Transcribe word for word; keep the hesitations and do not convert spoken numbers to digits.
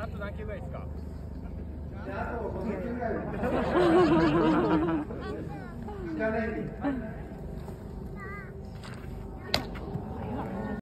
あと何球ぐらいですか？ あとごせん球ぐらい。